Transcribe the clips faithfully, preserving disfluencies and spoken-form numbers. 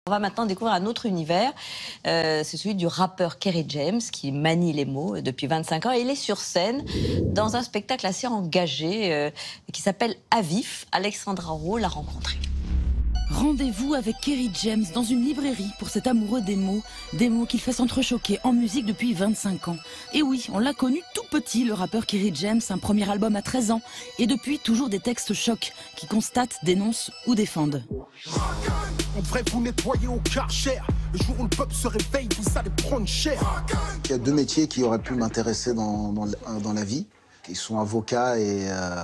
On va maintenant découvrir un autre univers, euh, c'est celui du rappeur Kerry James qui manie les mots depuis vingt-cinq ans et il est sur scène dans un spectacle assez engagé euh, qui s'appelle Avif. Alexandra Rowe l'a rencontré. Rendez-vous avec Kerry James dans une librairie pour cet amoureux des mots, des mots qu'il fait s'entrechoquer en musique depuis vingt-cinq ans. Et oui, on l'a connu tout petit, le rappeur Kerry James, un premier album à treize ans, et depuis toujours des textes chocs qui constatent, dénoncent ou défendent. En vrai, vous nettoyez au Karcher. Le jour où le peuple se réveille, vous allez prendre cher. Il y a deux métiers qui auraient pu m'intéresser dans, dans, dans la vie. Ils sont avocats et, euh,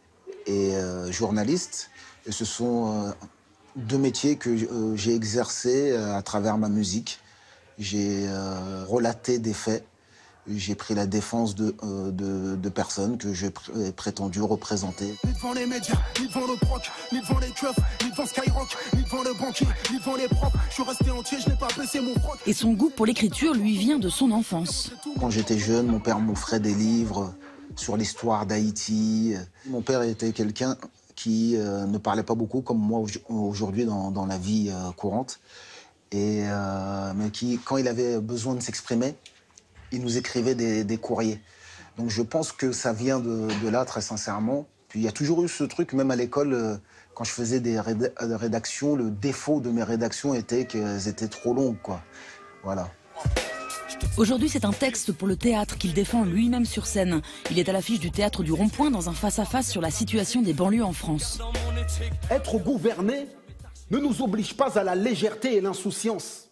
et euh, journalistes. Et ce sont euh, deux métiers que euh, j'ai exercés euh, à travers ma musique. J'ai euh, relaté des faits. J'ai pris la défense de, euh, de, de personnes que j'ai pr prétendu représenter. Ni devant les médias, ni devant le broc, ni devant les keufs, ni devant Skyrock, ni devant le banquier, ni devant les profs. Je suis resté entier, je n'ai pas baissé mon froc. Et son goût pour l'écriture lui vient de son enfance. Quand j'étais jeune, mon père m'offrait des livres sur l'histoire d'Haïti. Mon père était quelqu'un qui euh, ne parlait pas beaucoup comme moi aujourd'hui dans, dans la vie euh, courante. Et, euh, mais qui, quand il avait besoin de s'exprimer, il nous écrivait des, des courriers. Donc je pense que ça vient de, de là, très sincèrement. Puis il y a toujours eu ce truc, même à l'école, euh, quand je faisais des rédactions, le défaut de mes rédactions était qu'elles étaient trop longues, quoi. Voilà. Aujourd'hui, c'est un texte pour le théâtre qu'il défend lui-même sur scène. Il est à l'affiche du Théâtre du Rond-Point dans un face-à-face sur la situation des banlieues en France. Être gouverné ne nous oblige pas à la légèreté et l'insouciance.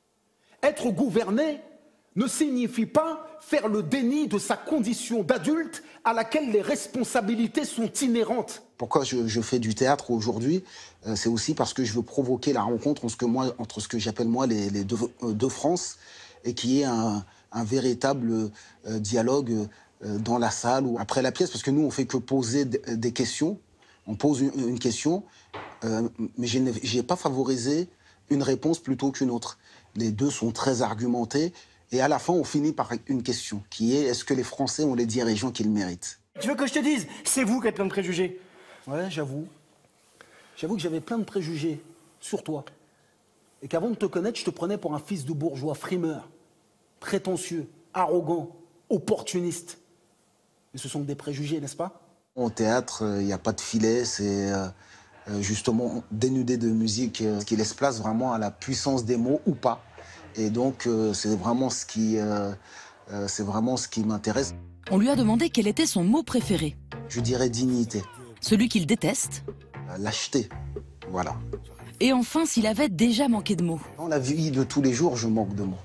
Être gouverné ne signifie pas faire le déni de sa condition d'adulte à laquelle les responsabilités sont inhérentes. Pourquoi je, je fais du théâtre aujourd'hui, euh, c'est aussi parce que je veux provoquer la rencontre entre ce que, moi, entre ce que j'appelle moi les, les deux, euh, deux France et qui est un, un véritable euh, dialogue euh, dans la salle ou après la pièce, parce que nous, on fait que poser des questions. On pose une, une question, euh, mais je n'ai pas favorisé une réponse plutôt qu'une autre. Les deux sont très argumentés. Et à la fin, on finit par une question, qui est, est-ce que les Français ont les dirigeants qu'ils méritent? Tu veux que je te dise, c'est vous qui êtes plein de préjugés. Ouais, j'avoue. J'avoue que j'avais plein de préjugés sur toi. Et qu'avant de te connaître, je te prenais pour un fils de bourgeois frimeur, prétentieux, arrogant, opportuniste. Mais ce sont des préjugés, n'est-ce pas? Au théâtre, il n'y a pas de filet, c'est euh, justement dénudé de musique, euh, qui laisse place vraiment à la puissance des mots ou pas. Et donc, euh, c'est vraiment ce qui, euh, euh, c'est vraiment ce qui m'intéresse. On lui a demandé quel était son mot préféré. Je dirais dignité. Celui qu'il déteste. Euh, lâcheté, voilà. Et enfin, s'il avait déjà manqué de mots. Dans la vie de tous les jours, je manque de mots.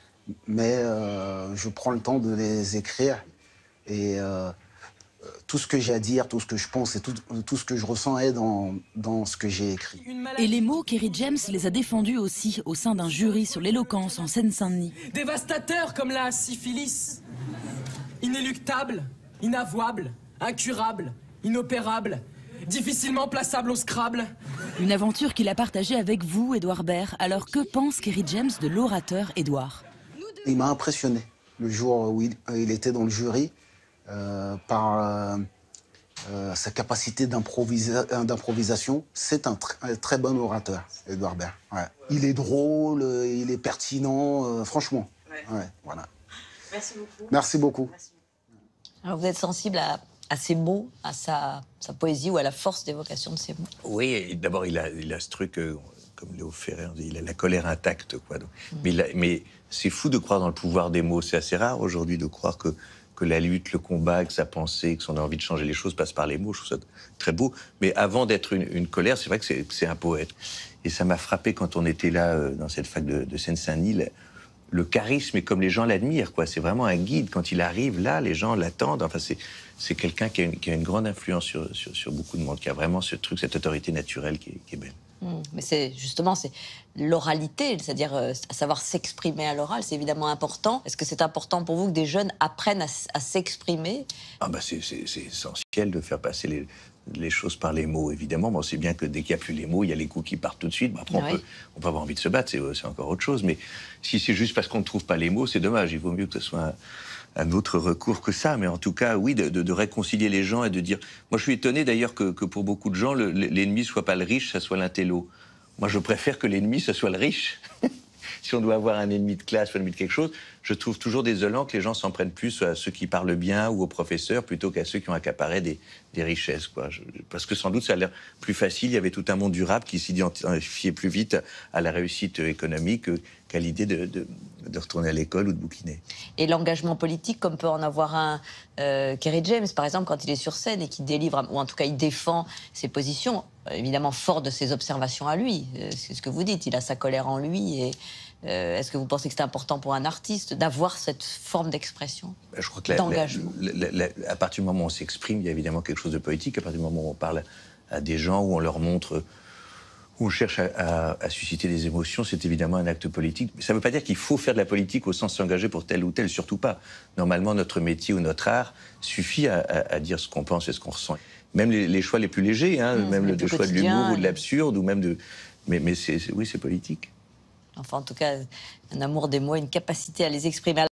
Mais euh, je prends le temps de les écrire. Et euh, tout ce que j'ai à dire, tout ce que je pense et tout, tout ce que je ressens est dans, dans ce que j'ai écrit. Et les mots, Kerry James les a défendus aussi au sein d'un jury sur l'éloquence en Seine-Saint-Denis. Dévastateur comme la syphilis. Inéluctable, inavouable, incurable, inopérable, difficilement plaçable au Scrabble. Une aventure qu'il a partagée avec vous, Édouard Baird. Alors que pense Kerry James de l'orateur Édouard? Il m'a impressionné le jour où il, il était dans le jury. Euh, par euh, euh, sa capacité d'improvisation. D'improvisation. C'est un, tr un très bon orateur, Édouard Baird. Ouais. Il est drôle, il est pertinent, euh, franchement. Ouais. Ouais, voilà. Merci beaucoup. Merci beaucoup. Merci. Alors vous êtes sensible à, à ces mots, à sa, sa poésie ou à la force d'évocation de ces mots? Oui, d'abord il a, il a ce truc, euh, comme Léo Ferré, on dit, il a la colère intacte, quoi. Donc, mmh. Mais, mais c'est fou de croire dans le pouvoir des mots. C'est assez rare aujourd'hui de croire que que la lutte, le combat, que sa pensée, que son envie de changer les choses passe par les mots. Je trouve ça très beau. Mais avant d'être une, une colère, c'est vrai que c'est un poète. Et ça m'a frappé quand on était là, euh, dans cette fac de, de Seine-Saint-Denis, le, le charisme et comme les gens l'admirent, quoi. C'est vraiment un guide. Quand il arrive là, les gens l'attendent. Enfin, c'est quelqu'un qui, qui a une grande influence sur, sur, sur beaucoup de monde, qui a vraiment ce truc, cette autorité naturelle qui est, qui est belle. Mmh, mais c'est justement c'est l'oralité, c'est-à-dire euh, savoir s'exprimer à l'oral, c'est évidemment important. Est-ce que c'est important pour vous que des jeunes apprennent à, à s'exprimer? Ah bah c'est essentiel de faire passer les, les choses par les mots, évidemment. Bon, c'est bien que dès qu'il n'y a plus les mots, il y a les coups qui partent tout de suite. Bon, après, oui. on, peut, on peut avoir envie de se battre, c'est encore autre chose. Mais si c'est juste parce qu'on ne trouve pas les mots, c'est dommage. Il vaut mieux que ce soit un, un autre recours que ça. Mais en tout cas, oui, de, de, de réconcilier les gens et de dire... Moi, je suis étonné d'ailleurs que, que pour beaucoup de gens, l'ennemi ne soit pas le riche, ça soit l'intello. Moi, je préfère que l'ennemi, ce soit le riche. Si on doit avoir un ennemi de classe ou un ennemi de quelque chose, je trouve toujours désolant que les gens s'en prennent plus à ceux qui parlent bien ou aux professeurs plutôt qu'à ceux qui ont accaparé des, des richesses, quoi. Je, parce que sans doute, ça a l'air plus facile. Il y avait tout un monde durable qui s'identifiait plus vite à la réussite économique qu'à l'idée de, de, de retourner à l'école ou de bouquiner. Et l'engagement politique, comme peut en avoir un euh, Kerry James, par exemple, quand il est sur scène et qu'il délivre, ou en tout cas il défend ses positions, évidemment fort de ses observations à lui. C'est ce que vous dites, il a sa colère en lui. Et euh, est-ce que vous pensez que c'est important pour un artiste d'avoir cette forme d'expression, je crois que d'engagement? À partir du moment où on s'exprime, il y a évidemment quelque chose de poétique. À partir du moment où on parle à des gens, où on leur montre, où on cherche à, à, à susciter des émotions, c'est évidemment un acte politique. Ça ne veut pas dire qu'il faut faire de la politique au sens s'engager pour tel ou tel, surtout pas. Normalement, notre métier ou notre art suffit à, à, à dire ce qu'on pense et ce qu'on ressent. Même les, les choix les plus légers, hein, mmh, même le, le choix de l'humour ou de l'absurde, ou même de... Mais, mais c'est, oui, c'est politique. Enfin, en tout cas, un amour des mots, une capacité à les exprimer.